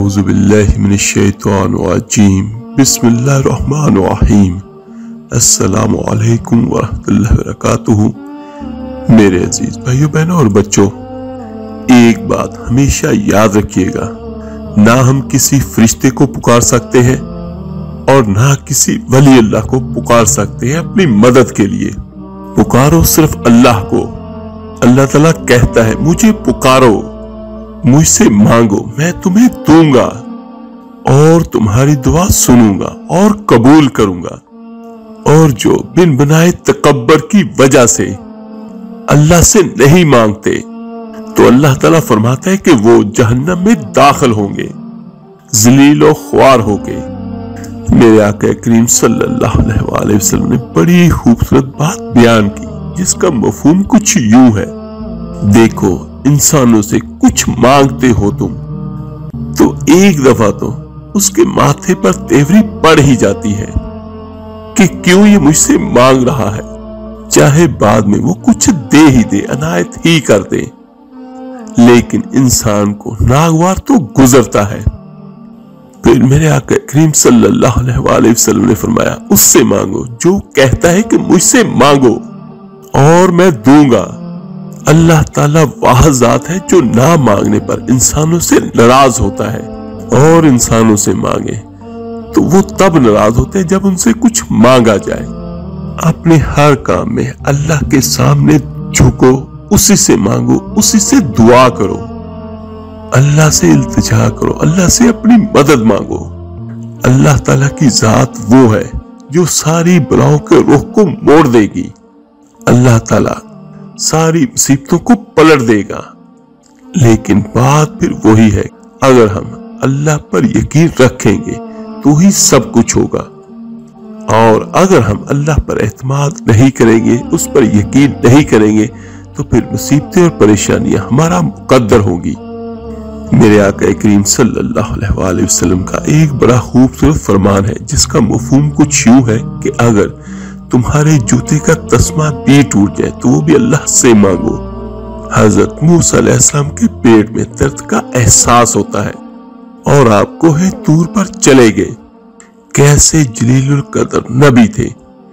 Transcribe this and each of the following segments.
अऊज़ु बिल्लाहि मिनश्शैतानिर्रजीम बिस्मिल्लाहिर्रहमानिर्रहीम अस्सलामु अलैकुम वरहमतुल्लाहि वबरकातुहू। मेरे अजीज भाइयों बहनों और बच्चों, एक बात हमेशा याद रखिएगा, ना हम किसी फरिश्ते को पुकार सकते हैं और ना किसी वली अल्लाह को पुकार सकते हैं अपनी मदद के लिए। पुकारो सिर्फ अल्लाह को। अल्लाह ताला कहता है, मुझे पुकारो, मुझसे मांगो, मैं तुम्हें दूंगा और तुम्हारी दुआ सुनूंगा और कबूल करूंगा। और जो बिन बनाए तकब्बर की वजह से अल्लाह से नहीं मांगते तो अल्लाह ताला फरमाता है कि वो जहन्नम में दाखिल होंगे, ज़लील और ख्वार होंगे। मेरे आका करीम सल्लल्लाहु अलैहि वसल्लम ने बड़ी खूबसूरत बात बयान की, जिसका मफहूम कुछ यूं है। देखो, इंसानों से कुछ मांगते हो तुम तो एक दफा तो उसके माथे पर तेवरी पड़ ही जाती है कि क्यों ये मुझसे मांग रहा है, चाहे बाद में वो कुछ दे ही दे, अनायत ही कर दे। लेकिन इंसान को नागवार तो गुजरता है। फिर मेरे आका करीम सल्लल्लाहु अलैहि वसल्लम ने फरमाया, उससे मांगो जो कहता है कि मुझसे मांगो और मैं दूंगा। अल्लाह ताला वाह जात है जो ना मांगने पर इंसानों से नाराज होता है, और इंसानों से मांगे तो वो तब नाराज होते हैं जब उनसे कुछ मांगा जाए। अपने हर काम में अल्लाह के सामने झुको, उसी से मांगो, उसी से दुआ करो, अल्लाह से इल्तिजा करो, अल्लाह से अपनी मदद मांगो। अल्लाह ताला की जात वो है जो सारी बलाओं के रुख को मोड़ देगी। अल्लाह ताला सारी मुसीबतों को पलट देगा। लेकिन बात फिर वही है, अगर हम अल्लाह पर यकीन रखेंगे तो ही सब कुछ होगा, और अगर हम अल्लाह पर एतमाद नहीं करेंगे, उस पर यकीन नहीं करेंगे, तो फिर मुसीबतें और परेशानियां हमारा मुकद्दर होगी। मेरे आका करीम सल्लल्लाहु अलैहि वसल्लम का एक बड़ा खूबसूरत फरमान है, जिसका मफहूम कुछ यूं है कि अगर तुम्हारे जूते का तस्मा भी टूट जाए तो वो भी अल्लाह से मांगो। हजरत मूसा अलैहिस्सलाम के पेट में दर्द का एहसास होता है और आप कोहे तूर पर चले गए। कैसे जलीलुल कदर नबी थे,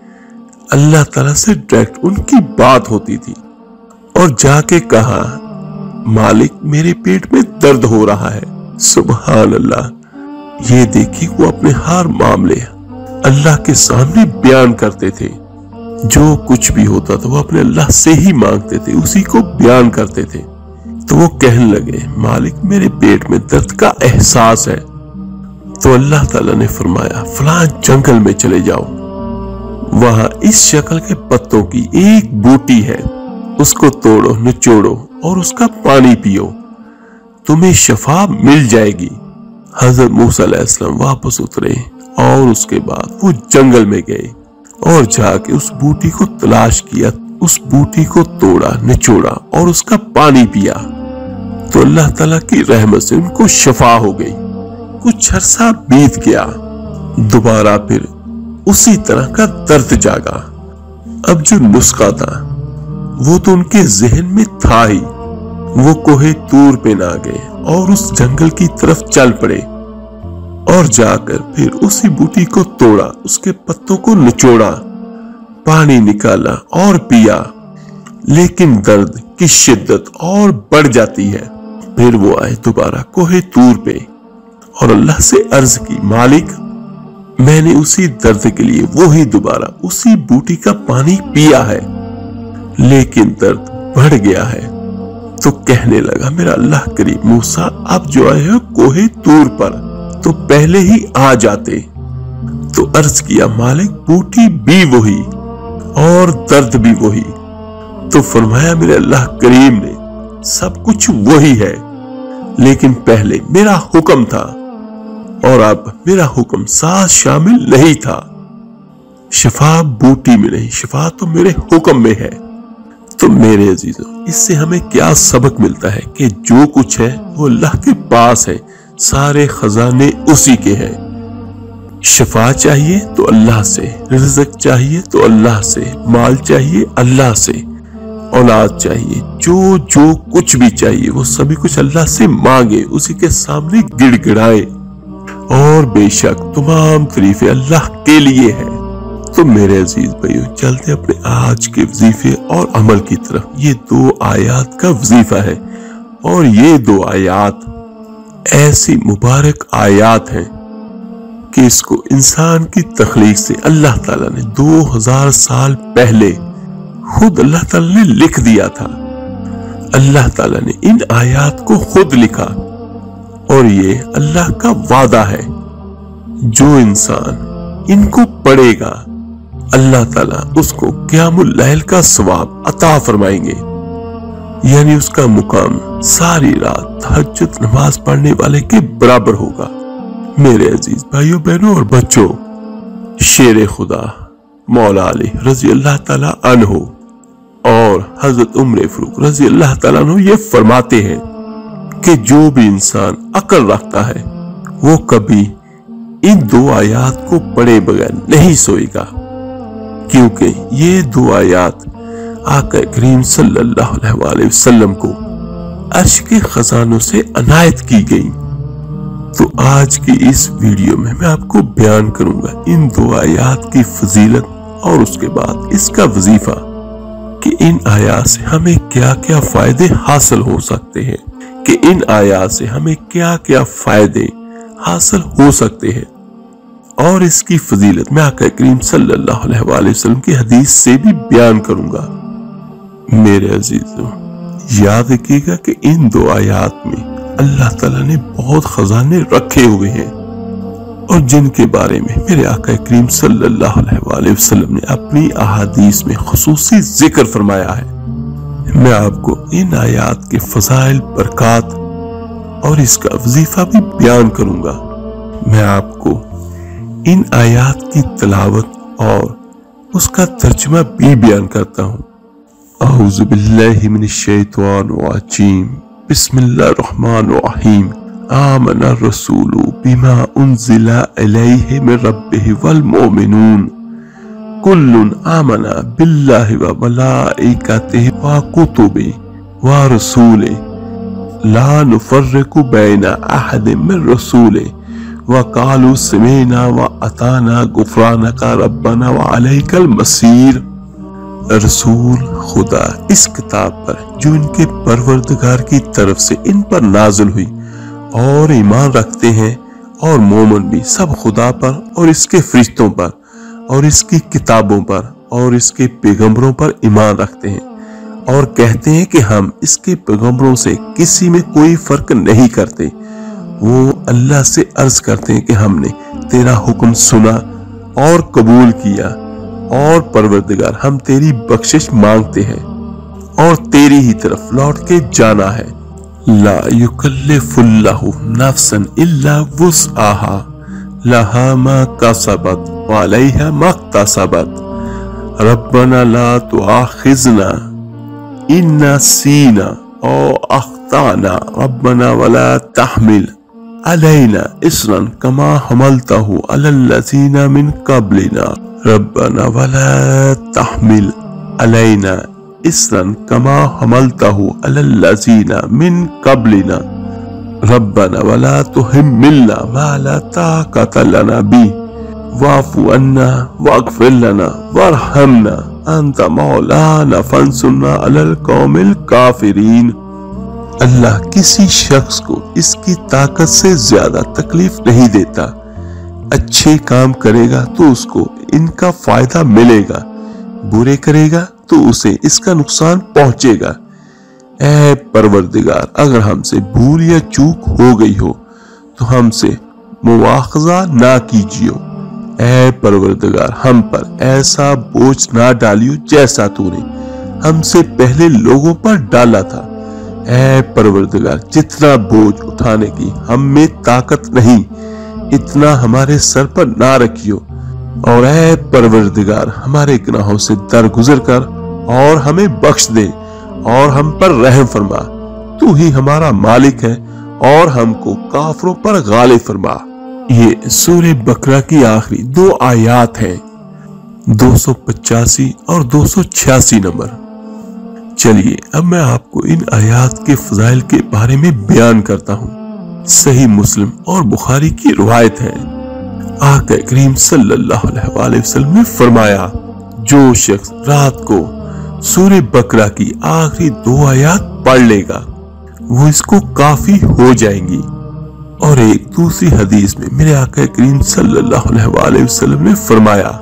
अल्लाह ताला से डायरेक्ट उनकी बात होती थी, और जाके कहा, मालिक मेरे पेट में दर्द हो रहा है। सुभान अल्लाह। ये देखिए, वो अपने हर मामले अल्लाह के सामने बयान करते थे। जो कुछ भी होता था वो अपने अल्लाह से ही मांगते थे, उसी को बयान करते थे। तो वो कहने लगे, मालिक मेरे पेट में दर्द का एहसास है। तो अल्लाह ताला ने फरमाया, फलां जंगल में चले जाओ, वहां इस शक्ल के पत्तों की एक बूटी है, उसको तोड़ो, निचोड़ो और उसका पानी पियो, तुम्हें शफा मिल जाएगी। हजरत मूसा अलैहिस्सलाम वापस उतरे और उसके बाद वो जंगल में गए और जाके उस बूटी को तलाश किया, उस बूटी को तोड़ा, निचोड़ा और उसका पानी पिया। तो अल्लाह ताला की रहमत से उनको शफा हो गई। कुछ अरसा बीत गया, दोबारा फिर उसी तरह का दर्द जागा। अब जो नुस्खा था वो तो उनके जहन में था ही। वो कोहे तूर पे ना गए और उस जंगल की तरफ चल पड़े और जाकर फिर उसी बूटी को तोड़ा, उसके पत्तों को निचोड़ा, पानी निकाला और पिया। लेकिन दर्द की शिद्दत और बढ़ जाती है। फिर वो आए दोबारा कोहे तूर पे और अल्लाह से अर्ज की, मालिक मैंने उसी दर्द के लिए वो ही दोबारा उसी बूटी का पानी पिया है, लेकिन दर्द बढ़ गया है। तो कहने लगा, मेरा अल्लाह करीम मूसा, आप जो आए हो कोहे तूर पर तो पहले ही आ जाते। तो अर्ज किया, मालिक बूटी भी वही और दर्द भी वही। तो फरमाया, मेरे अल्लाह करीम ने सब कुछ वही है, लेकिन पहले मेरा हुक्म था और अब मेरा हुक्म साथ शामिल नहीं था। शिफा बूटी में नहीं, शिफा तो मेरे हुक्म में है। तो मेरे अजीजों, इससे हमें क्या सबक मिलता है कि जो कुछ है वो अल्लाह के पास है, सारे खजाने उसी के हैं। शिफा चाहिए तो अल्लाह से, रिज़्क़ चाहिए तो अल्लाह से, माल चाहिए अल्लाह से, औलाद चाहिए, जो जो कुछ भी चाहिए वो सभी कुछ अल्लाह से मांगे, उसी के सामने गिड़गिड़ाए। और बेशक तमाम तरीफे अल्लाह के लिए है। तो मेरे अजीज भाइयों, चलते अपने आज के वजीफे और अमल की तरफ। ये 2 आयात का वजीफा है और ये 2 आयात ऐसी मुबारक आयात हैं कि इसको इंसान की तख्लीक से अल्लाह ताला ने 2000 साल पहले खुद अल्लाह ताला ने लिख दिया था। अल्लाह ताला ने इन आयात को खुद लिखा और ये अल्लाह का वादा है, जो इंसान इनको पढ़ेगा अल्लाह ताला उसको क़यामुल लैल का सवाब अता फरमाएंगे, यानी उसका मुकाम सारी रात तहज्जुद नमाज पढ़ने वाले के बराबर होगा। मेरे अजीज भाइयों बहनों और बच्चों, शेर खुदा मौला अली रजी अल्लाह ताला अन्हु और हजरत उमर फारूक रजी अल्लाह ताला अन्हु ये फरमाते हैं कि जो भी इंसान अक्ल रखता है वो कभी इन 2 आयात को पढ़े बगैर नहीं सोएगा, क्योंकि ये 2 आयात आका करीम सल्लल्लाहु अलैहि वसल्लम को अर्श के खजानों से अनायत की गई। तो आज की इस वीडियो में मैं आपको बयान करूंगा इन 2 आयात की फजीलत और उसके बाद इसका वजीफा कि इन आयात से हमें क्या क्या फायदे हासिल हो सकते हैं, कि इन आयात से हमें क्या क्या फायदे हासिल हो सकते हैं। और इसकी फजीलत मैं आका करीम सल्लल्लाहु अलैहि वसल्लम की हदीस से भी बयान करूंगा। मेरे अजीजों, याद रखिएगा कि इन 2 आयात में अल्लाह ताला ने बहुत खजाने रखे हुए हैं और जिनके बारे में मेरे आका करीम सल्लल्लाहु अलैहि वसल्लम ने अपनी अहादीस में खुसूसी जिक्र फरमाया है। मैं आपको इन आयात के फजाइल, बरकात और इसका वजीफा भी बयान करूंगा। मैं आपको इन आयात की तिलावत और उसका तर्जुमा भी बयान करता हूँ। औज़ु बिल्लाहि मिनश शैतानिर रजीम, बिस्मिल्लाहिर रहमानिर रहीम। आमना रसूलु बिमा उन्ज़िला इलैहि मिन रब्बिहि वल मोमिनून कुल्लुन आमना बिल्लाहि व मलाइकतिहि व कुतुबिहि व रसूलिहि ला नुफर्रिकु बैना अहदिन मिन रसूलिहि व क़ालू समीना व अताना गुफ़रानका रब्बना व अलैकल मसीर। रसूल खुदा इस किताब पर जो इनके परवरदिगार की तरफ से इन पर नाज़िल हुई और ईमान रखते हैं, और मोमिन भी सब खुदा पर और इसके फरिश्तों पर और इसकी किताबों पर और इसके पैगंबरों पर ईमान रखते हैं और कहते हैं कि हम इसके पैगंबरों से किसी में कोई फर्क नहीं करते। वो अल्लाह से अर्ज करते हैं कि हमने तेरा हुक्म सुना और कबूल किया, और परवरदिगार हम तेरी बख्शिश मांगते हैं और तेरी ही तरफ लौट के जाना है। ला युकल्लिफुल्लाहु नफ्सन इल्ला वुस्आहा लहा मा कसबत व अलैहा मक्तसबत रब्बना ला तुआखिजना इन नसीना औ अख्ताना रब्बना वला तहमिल अलैना इसरन कमा हमलतहु अलल लज़ीना मिन क़ब्लिना रब्बना वला तहमिल अलैना इसरन कमा हमलतहु अलल लज़ीना मिन क़ब्लिना रब्बना वला तुहम्मिलना मा ला ताक़त लना बि वाफ़ु अन्ना वग़फ़िर लना वरहमना अंत मौलाना फंसुरना अलल क़ौमिल काफ़िरीन। अल्लाह किसी शख्स को इसकी ताकत से ज्यादा तकलीफ नहीं देता। अच्छे काम करेगा तो उसको इनका फायदा मिलेगा, बुरे करेगा तो उसे इसका नुकसान पहुंचेगा। ऐ परवरदिगार, अगर हमसे भूल या चूक हो गई हो तो हमसे मुआखजा ना कीजियो। ऐ परवरदिगार, हम पर ऐसा बोझ ना डालियो जैसा तूने हमसे पहले लोगों पर डाला था। ऐ परवरदिगार, जितना बोझ उठाने की हम में ताकत नहीं, इतना हमारे सर पर ना रखियो। और ऐ परवरदिगार, हमारे गुनाहों से दरगुजर कर और हमें बख्श दे और हम पर रहम फरमा। तू ही हमारा मालिक है और हमको काफरों पर गालिब फरमा। ये सूरह बकरा की आखिरी 2 आयात हैं, 285 और 286 नंबर। چلیے اب میں آپ کو ان آیات کے فضائل کے بارے میں بیان کرتا ہوں۔ صحیح مسلم اور بخاری کی روایت ہے، آقا کریم صلی اللہ علیہ وآلہ وسلم نے فرمایا، جو شخص رات کو سورہ بقرہ کی آخری 2 آیات پڑھ لے گا وہ اس کو کافی ہو جائیں گی۔ اور ایک دوسری حدیث میں میرے آقا کریم صلی اللہ علیہ وآلہ وسلم نے فرمایا،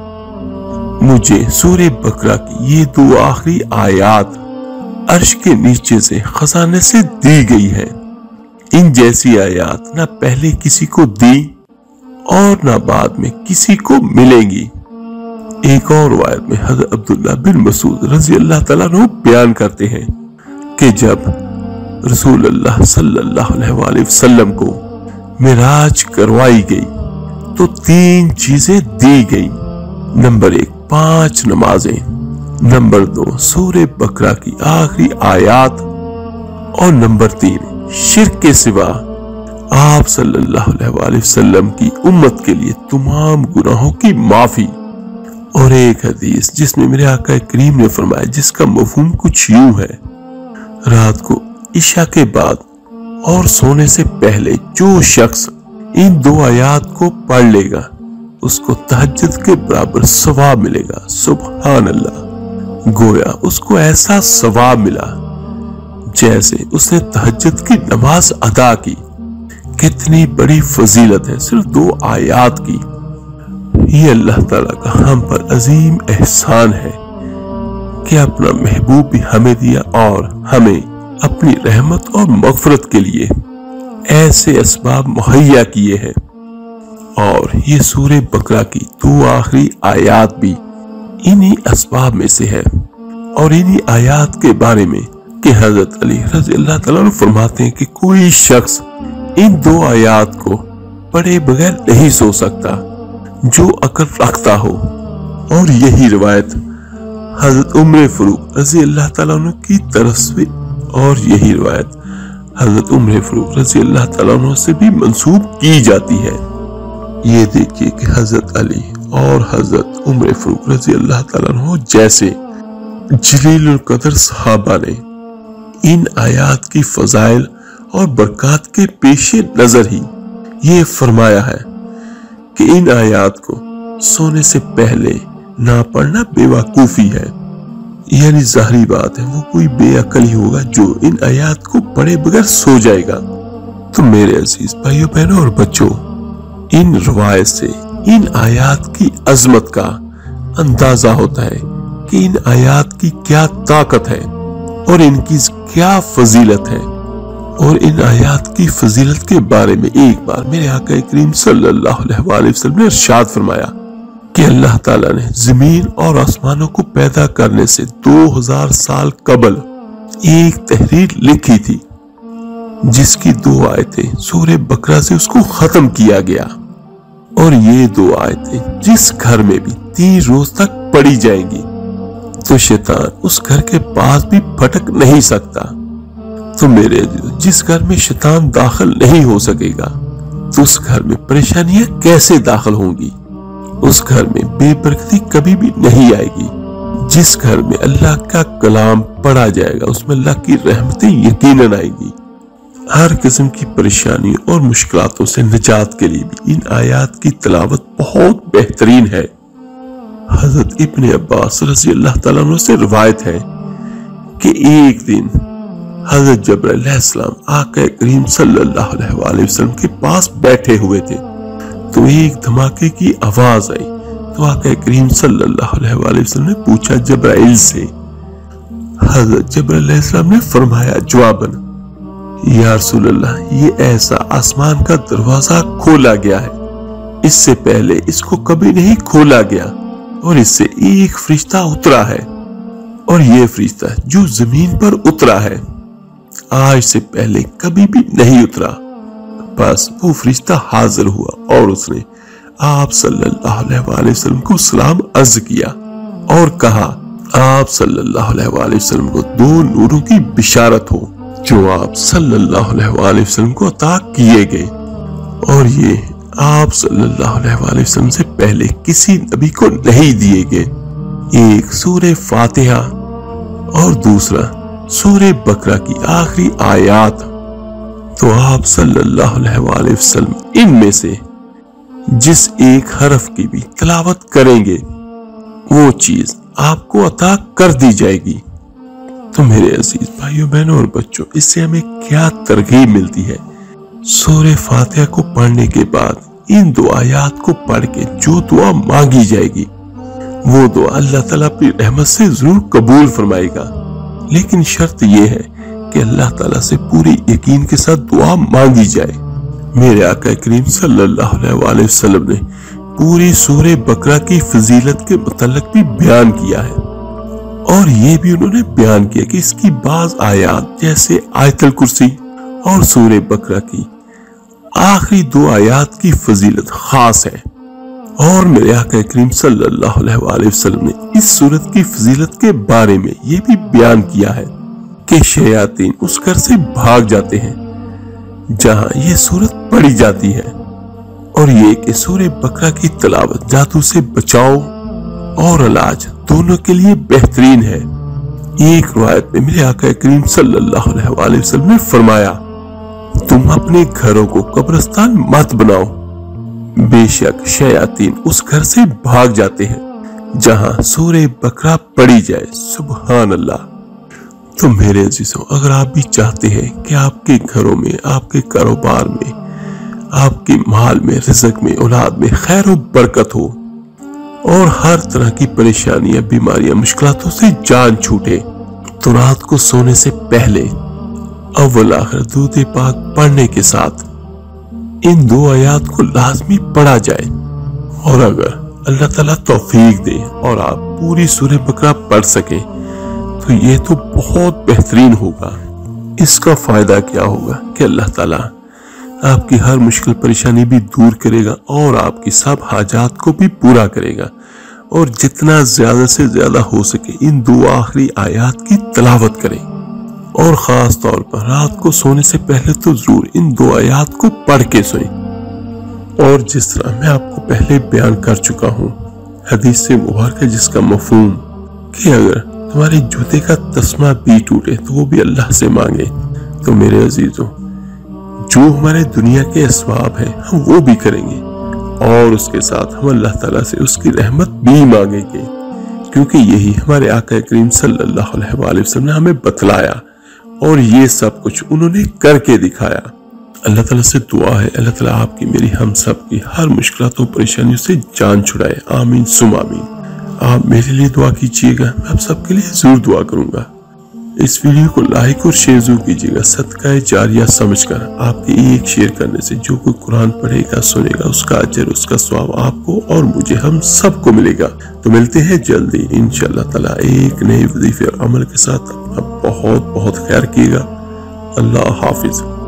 مجھے سورہ بقرہ کی یہ 2 آخری آیات عرش کے نیچے سے خزانے سے دی گئی ہے۔ ان جیسی آیات نہ پہلے کسی کو دی اور نہ بعد میں کسی کو ملیں گی۔ ایک اور روایت میں حضرت عبداللہ بن مسعود رضی اللہ تعالیٰ عنہ بیان کرتے ہیں کہ جب رسول اللہ صلی اللہ علیہ وآلہ وسلم کو معراج کروائی گئی تو 3 چیزیں دی گئیں۔ نمبر 1 5 نمازیں، نمبر 2 سورہ بقرہ کی آخری آیات، اور نمبر 3 شرک کے سوا آپ صلی اللہ علیہ وآلہ وسلم کی امت کے لیے تمام گناہوں کی معافی۔ اور ایک حدیث جس میں میرے آقا کریم نے فرمایا، جس کا مفہوم کچھ یوں ہے، رات کو عشاء کے بعد اور سونے سے پہلے جو شخص ان 2 آیات کو پڑھ لے گا اس کو تہجد کے برابر ثواب ملے گا۔ سبحان اللہ، گویا اس کو ایسا ثواب ملا جیسے اس نے تہجد کی نماز ادا کی۔ کتنی بڑی فضیلت ہے صرف 2 آیات کی۔ یہ اللہ تعالیٰ کا ہم پر عظیم احسان ہے کہ اپنا محبوب بھی ہمیں دیا اور ہمیں اپنی رحمت اور مغفرت کے لیے ایسے اسباب مہیا کیے ہیں۔ اور یہ سورہ بقرہ کی 2 آخری آیات بھی انہی اسباب میں سے ہے۔ اور انہی آیات کے بارے میں کہ حضرت علی رضی اللہ تعالیٰ عنہ فرماتے ہیں کہ کوئی شخص ان 2 آیات کو پڑھے بغیر نہیں سو سکتا جو عقل رکھتا ہو۔ اور یہی روایت حضرت عمر فاروق رضی اللہ تعالیٰ عنہ کی طرف سے حضرت عمر فاروق رضی اللہ تعالیٰ عنہ سے بھی منسوب کی جاتی ہے۔ یہ دیکھیے کہ حضرت علی اور حضرت عمر فاروق رضی اللہ تعالیٰ عنہ جیسے جلیل القدر صحابہ نے ان آیات کی فضائل اور برکات کے پیش نظر ہی یہ فرمایا ہے کہ ان آیات کو سونے سے پہلے نہ پڑھنا بے وقوفی ہے۔ یعنی ظاہری بات ہے وہ کوئی بے عقل ہی ہوگا جو ان آیات کو پڑھے بغیر سو جائے گا۔ تو میرے عزیز بھائیوں بہنوں اور بچوں، ان روایت سے ان آیات کی عظمت کا اندازہ ہوتا ہے کہ ان آیات کی کیا طاقت ہے اور ان کی کیا فضیلت ہے۔ اور ان آیات کی فضیلت کے بارے میں ایک بار میرے آقا کریم صلی اللہ علیہ وآلہ وسلم نے ارشاد فرمایا کہ اللہ تعالیٰ نے زمین اور آسمانوں کو پیدا کرنے سے 2000 سال قبل ایک تحریر لکھی تھی جس کی 2 آیتیں سورہ بقرہ سے اس کو ختم کیا گیا۔ اور یہ 2 آیتیں جس گھر میں بھی 3 روز تک پڑھی جائیں گی تو شیطان اس گھر کے پاس بھی پھٹک نہیں سکتا۔ تو میرے جس گھر میں شیطان داخل نہیں ہو سکے گا تو اس گھر میں پریشانیاں کیسے داخل ہوں گی؟ اس گھر میں بے برکتی کبھی بھی نہیں آئے گی۔ جس گھر میں اللہ کا کلام پڑھا جائے گا اس میں اللہ کی رحمتیں یقیناً آئیں گی۔ ہر قسم کی پریشانی اور مشکلاتوں سے نجات کے لیے بھی ان آیات کی تلاوت بہت بہترین ہے۔ حضرت ابن عباس رضی اللہ تعالیٰ عنہ سے روایت ہے کہ ایک دن حضرت جبرائیل علیہ السلام آقا کریم صلی اللہ علیہ وآلہ وسلم کے پاس بیٹھے ہوئے تھے تو ایک دھماکے کی آواز آئی تو آقا کریم صلی اللہ علیہ وآلہ وسلم نے پوچھا جبرائیل سے۔ حضرت جبرائیل علیہ السلام نے فرمایا جواباً، یا رسول اللہ، یہ ایسا آسمان کا دروازہ کھولا گیا ہے، اس سے پہلے اس کو کبھی نہیں کھولا گیا، اور اس سے ایک فرشتہ اترا ہے، اور یہ فرشتہ جو زمین پر اترا ہے آج سے پہلے کبھی بھی نہیں اترا۔ بس وہ فرشتہ حاضر ہوا اور اس نے آپ صلی اللہ علیہ وآلہ وسلم کو سلام عرض کیا اور کہا آپ صلی اللہ علیہ وآلہ وسلم کو 2 نوروں کی بشارت ہو جو آپ صلی اللہ علیہ وآلہ وسلم کو عطا کیے گئے، اور یہ آپ صلی اللہ علیہ وآلہ وسلم سے پہلے کسی نبی کو نہیں دیے گئے۔ ایک سورہ فاتحہ اور دوسرا सूरह बकरा की आखिरी आयत, तो आप सल्लल्लाहु अलैहि वसल्लम इनमें से जिस एक हरफ की भी तिलावत करेंगे वो चीज आपको अता कर दी जाएगी। तो मेरे अजीज भाइयों बहनों और बच्चों, इससे हमें क्या तरगीब मिलती है? सूरह फातिहा को पढ़ने के बाद इन दो आयात को पढ़ के जो दुआ मांगी जाएगी वो दुआ अल्लाह ताला अपनी रहमत से जरूर कबूल फरमाएगा, लेकिन शर्त यह है कि अल्लाह ताला से पूरे यकीन के साथ दुआ मांगी जाए। मेरे आका करीम सल्लल्लाहु अलैहि वसल्लम ने पूरी सूरह बकरा की फजीलत के मुतल्लिक भी बयान किया है, और ये भी उन्होंने बयान किया कि इसकी बाज आयात जैसे आयतुल कुर्सी और सूरह बकरा की आखिरी दो आयात की फजीलत खास है। और मेरे आका करीम सल्लल्लाहु अलैहि वसल्लम ने इस सूरत की फजीलत के बारे में ये भी बयान किया है कि शयातीन उस घर से भाग जाते हैं जहां ये सूरत पढ़ी जाती है, और ये कि सूरह बकरा की तिलावत जादू से बचाव और इलाज दोनों के लिए बेहतरीन है। एक रिवायत में मेरे आका करीम सल्लल्लाहु अलैहि वसल्लम ने फरमाया, तुम अपने घरों को कब्रिस्तान मत बनाओ, बेशक शयातीन उस घर से भाग जाते हैं जहां सूरह बकरा पढ़ी जाए। सुभान अल्लाह। तो मेरे अजीजों, अगर आप भी चाहते हैं कि आपके घरों में, आपके कारोबार में, आपके माल में, रिज़्क में, औलाद में खैर और बरकत हो और हर तरह की परेशानियां, बीमारियां, मुश्किलातों से जान छूटे, तो रात को सोने से पहले अव्वल आखिर दूध पाक पढ़ने के साथ इन दो आयात को लाजमी पढ़ा जाए। और अगर अल्लाह ताला तौफीक दे और आप पूरी सूरह बकरा पढ़ सके तो ये तो बहुत बेहतरीन होगा। इसका फायदा क्या होगा कि अल्लाह ताला आपकी हर मुश्किल परेशानी भी दूर करेगा और आपकी सब हाजात को भी पूरा करेगा। और जितना ज्यादा से ज्यादा हो सके इन दो आखिरी आयात की तिलावत करें, और खास तौर पर रात को सोने से पहले तो जरूर इन दो आयात को पढ़ के सोएं। और जिस तरह मैं आपको पहले बयान कर चुका हूँ, हदीस से मुबारक है जिसका मफहूम कि अगर तुम्हारे जूते का तस्मा भी टूटे तो वो भी अल्लाह से मांगे। तो मेरे अजीजों, जो हमारे दुनिया के असबाब हैं हम वो भी करेंगे, और उसके साथ हम अल्लाह ताला से उसकी रहमत भी मांगेंगे, क्योंकि यही हमारे आका करीम सल्लल्लाहु अलैहि वसल्लम ने हमें बतलाया और ये सब कुछ उन्होंने करके दिखाया। अल्लाह ताला से दुआ है अल्लाह ताला आपकी, मेरी, हम सब की हर मुश्किलातों परेशानियों से जान छुड़ाए। आमीन सुम आमीन। आप मेरे लिए दुआ कीजिएगा, मैं आप सबके लिए जरूर दुआ करूंगा। इस वीडियो को लाइक और शेयर जरूर कीजिएगा, सदका जारिया समझकर। आपके एक शेयर करने से जो कोई कुरान पढ़ेगा, सुनेगा, उसका अजर, उसका सवाब आपको और मुझे, हम सबको मिलेगा। तो मिलते हैं जल्दी इंशाअल्लाह ताला एक नए वजीफे और अमल के साथ। अपना बहुत बहुत ख्याल रखिएगा। अल्लाह हाफिज।